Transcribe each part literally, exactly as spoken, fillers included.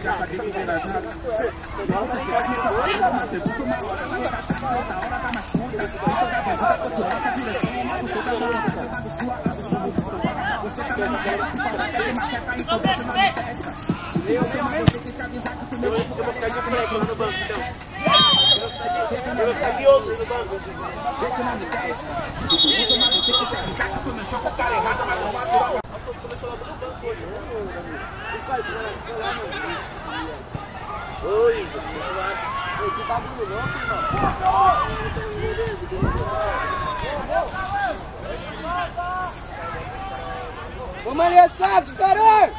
Oi, que bagulho louco, irmão. Vamos ali, Santos, caralho!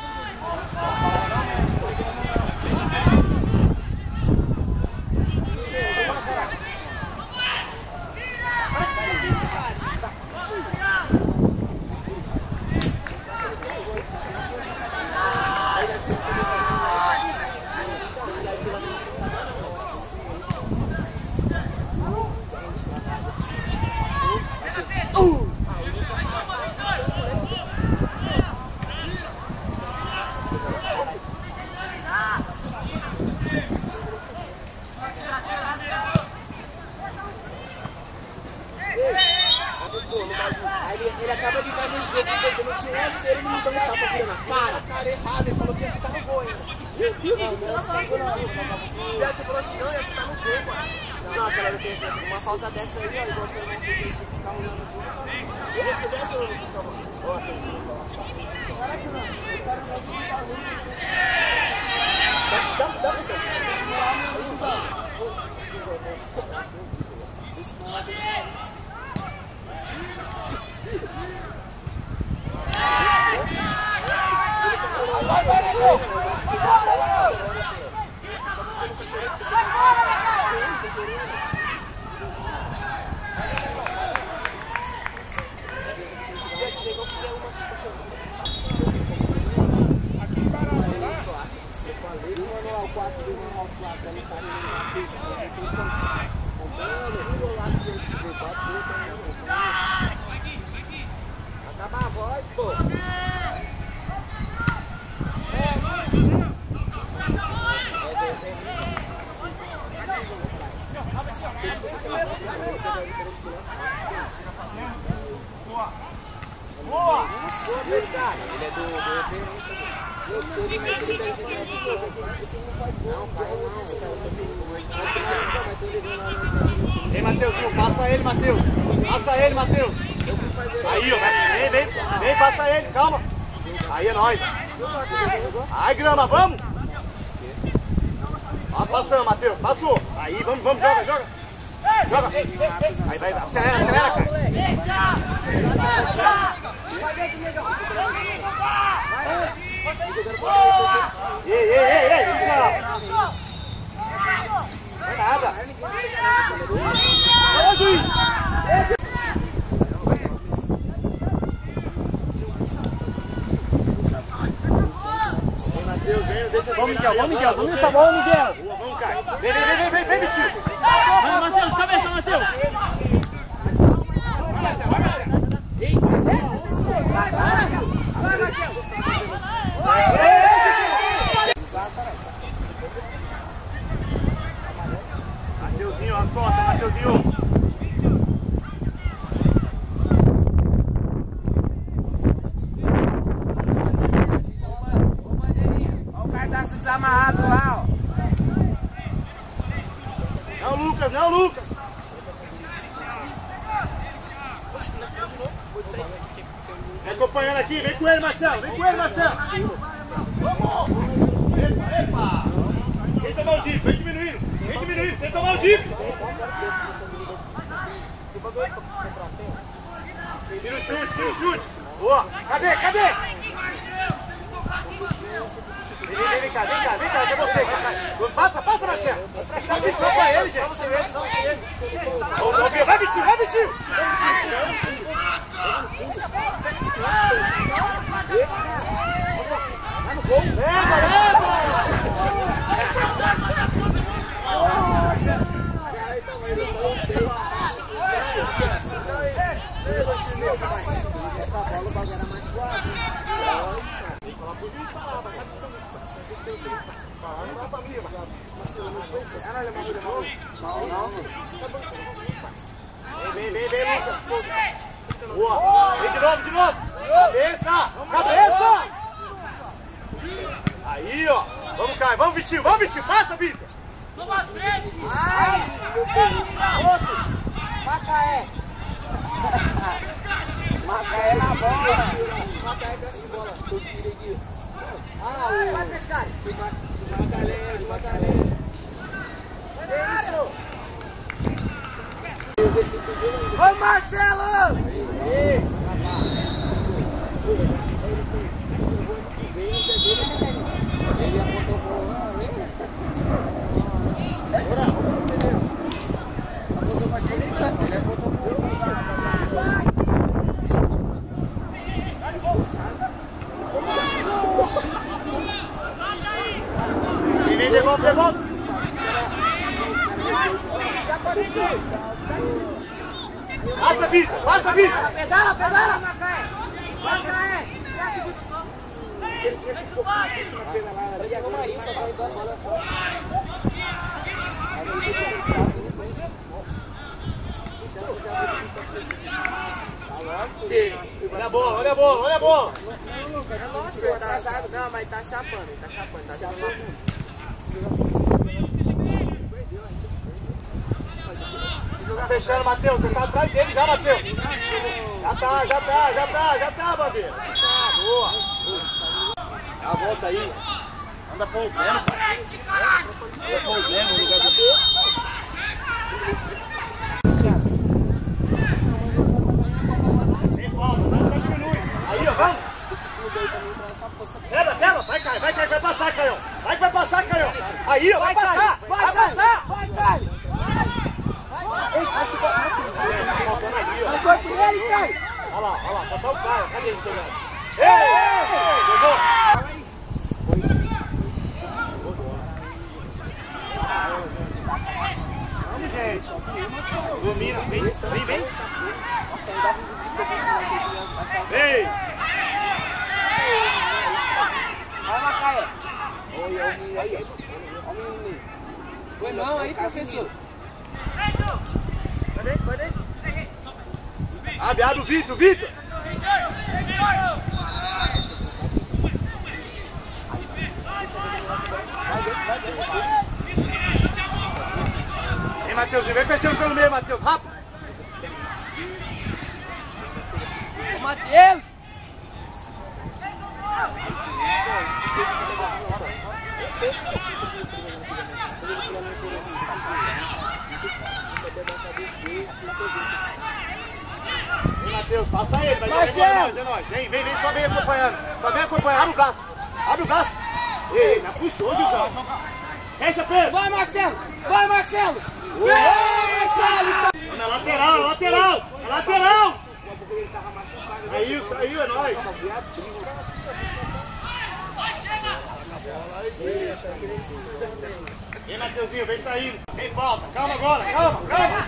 Ele acaba de dar no jogo, porque não tinha essa, ele não deu um tapa aqui na cara. Cara errado, ele falou que ia chutar no gol ainda. Meu Deus, e aí você falou assim, não, ia chutar no gol, mano. Não, aquela hora que uma falta dessa aí, ó, igual você não fez, você ficar olhando o gol. Deixa dessa, eu não ficar, mano. Caraca, não, o cara não vai ficar ruim. Dá, dá, dá, Vai, vai, vai! Acabar a voz, pô! Boa! Ele é do referência. Eu sei, mas ele tá dizendo que jogo aqui não faz gol. Não, pai, não. Ei, Mateuzinho, passa ele, Mateus. Passa ele, Mateus. Aí, ó. Vem, vem, vem, passa ele, calma. Aí é nóis. Aí, Grama, vamos. Ó, passando, Mateus. Passou. Aí, vamos, vamos, joga, joga. Joga. Aí, vai, acelera, acelera, cara. Ei, ei, ei, ei, não vai nada. Olha, juiz. Vamos, Miguel, vamos, Miguel, vamos nessa bola, Miguel. Vamos, Caio. Vem, vem, vem, vem, vem, Vitinho. Vai, Matheus, cabeça, Matheus. Mateuzinho, as costas, Mateuzinho. Olha o cardaço desamarrado lá, ó. Não, Lucas, não, Lucas. Vem acompanhando aqui, vem com ele, Marcelo, vem com ele, Marcelo. Epa, epa. Sem tomar o dip, vem diminuindo, vem diminuindo, sem tomar o dip. Tira o chute, tira o chute. Boa, cadê, cadê? Vem, vem, vem cá, vem cá, vem cá, que é você. Passa, passa, Marcelo. Dá missão pra ele, gente. Vamos ele, vamos ele. Vai, Vitinho, vai, Vitinho. Vai no gol. Leva, leva. Essa bola, o bagulho era mais suave. Tem que falar pro juiz falar, mas sabe como Não dá pra mim, mano. Ah, não, ele é mal, ele é mal. Mal não. Vem, vem, vem, Lucas. Boa. Vem de novo, de novo. Cabeça. Cabeça. Aí, ó. Vamos, Caio. Vamos, Vitinho. Vamos, Vitinho. Passa, Vitor. Vamos à frente. Ai, meu Deus. Outro. Macaé. Macaé na bola. Macaé com essa bola. Eu tirei aqui. Ah, o... Vai pescar. Macaé, de Macaé. Ô, Marcelo! Vem, devolve, devolve! Passa, Vitor! Passa, Vitor! Pedala, pedala, Macaé! Macaé! Esse ficou na pedalada. Parece que o Marinho só vai dar a bola só. Olha a bola, olha a bola, olha a bola! É lógico, ele tá atrasado. Não, mas tá chapando, ele tá chapando, tá chapando uma bunda. Tá fechando, Matheus, você tá atrás dele já, Matheus. Já tá, já tá, já tá, já tá, bandeira. Tá, boa. Já volta aí. Anda com o Breno, cara. Anda com o Breno no lugar do... Sem falta, tá? Diminui. Aí, ó, vamos. Pega, pega, vai, Caio, vai, Caio, vai passar, Caio. Vai que vai passar, Caio. Aí, ó, vai passar, vai passar. Vai, Caio! Ei, acho que é assim. Vai foi por ele, Caio. Olha lá, olha lá, só tá o Caio. Cadê ele chegando? Ei, ei, jogou. Vamos, gente. Domina, vem, vem, vem. Vem. Vai, Macaé. Oi, olha o menino aí, ó. Olha o menino. Foi não aí, professor. Vai dentro, vai dentro. Abre, abre o Vitor, Vitor. Vem, Matheus, vem fechando pelo meio, Matheus, rápido. Ô, Matheus! Vem, Matheus, passa ele, vai jogar é nóis, é nóis. Vem, vem, vem, só vem acompanhando. Só vem acompanhando, abre o braço. Abre o braço. Ei, já puxou, Gilzão. Fecha, Pedro. Vai, Marcelo! Vai, Marcelo! Vem, Marcelo! Na lateral, na lateral, na lateral. Aí, saiu, é nóis. Vem, Mateuzinho, vem saindo. Vem, falta. Calma agora, calma, calma.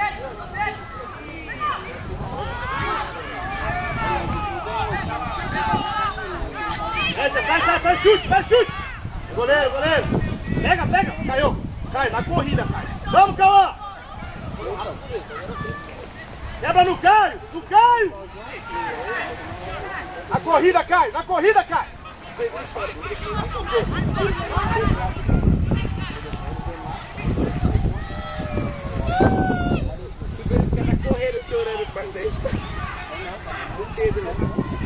Sai, sai, sai, faz chute, faz chute. Goleiro, goleiro. Pega, pega. Caiu. Cai, na corrida, Caio. Vamos, Cauã. Quebra no Caio, no Caio. Na corrida, Caio, na corrida, Caio. Segura fica na correndo chorando por causa desse. O Pedro, né?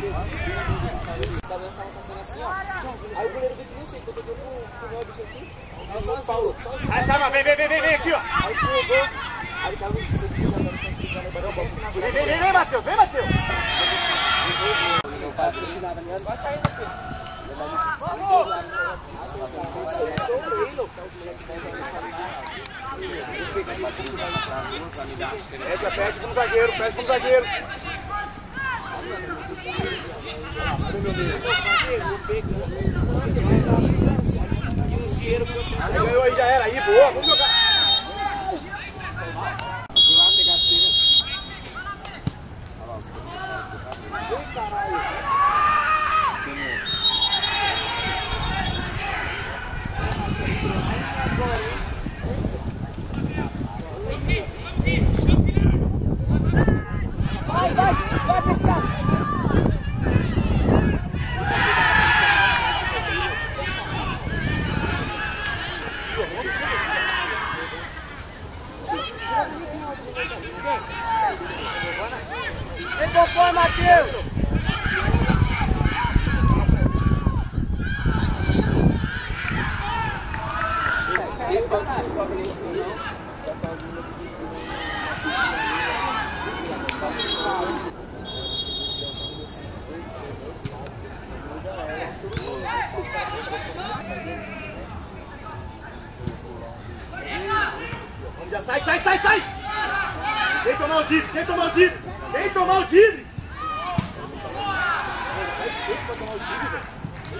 O cabelo estava tocando assim, ó. Aí o goleiro veio que não sei, quando eu dei pro Robert assim. Aí só o Paulo, sozinho. Aí, sai, vem, vem, vem, vem aqui, ó. Aí escorregou. Aí o cara Vem, vem, vem, vem, Matheus, vem, Matheus. Vai saindo, filho. Vamos! Essa pede para um zagueiro, pede para um zagueiro. Ganhou aí, já era. Aí, boa, vamos jogar. sai, sai, sai, sai! Sem tomar o drible, sem tomar o drible! Sem tomar o drible! Sai cedo pra tomar o drible, velho.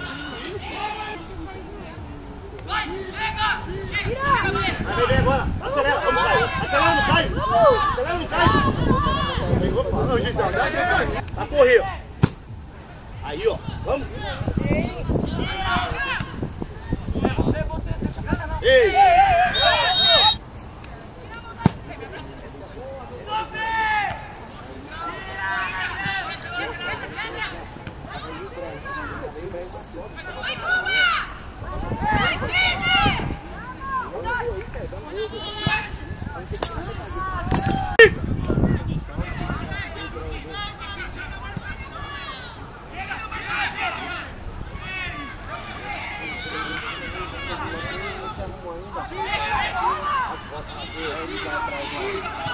Vai, vem agora! Acelera! Vamos, Caio! Acelera no Caio! Acelera no Caio! Opa, não, Gisele, vai correr, ó! Aí, ó! Vamos! Ei! Ainda.